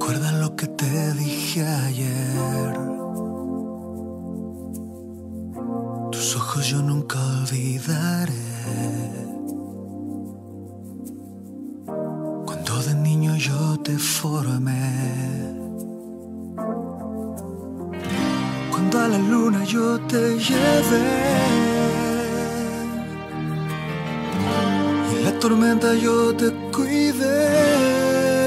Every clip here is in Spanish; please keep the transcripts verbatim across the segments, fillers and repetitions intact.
Recuerda lo que te dije ayer. Tus ojos yo nunca olvidaré. Cuando de niño yo te formé. Cuando a la luna yo te llevé. Y en la tormenta yo te cuidé.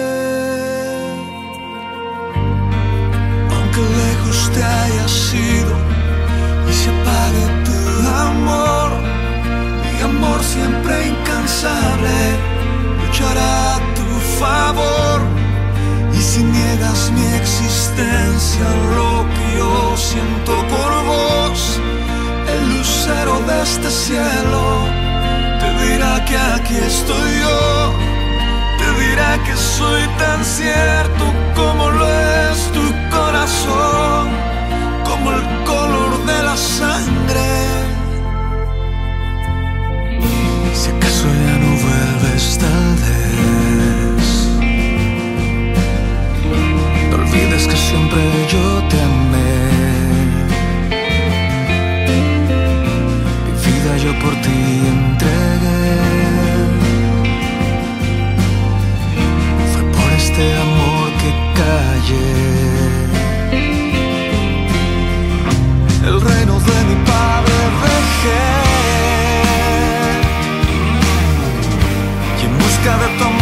Lejos te hayas ido y se apague tu amor, mi amor siempre incansable luchará a tu favor. Y si niegas mi existencia, lo que yo siento por vos, el lucero de este cielo te dirá que aquí estoy yo, te dirá que soy tan cierto como lo es tu corazón, como el color de la sangre. Si acaso ya no vuelves tal vez, no olvides que siempre yo te amé. Mi vida yo por ti entregué. Fue por este amor que callé. El reino de mi padre dejé, y en busca de tu amor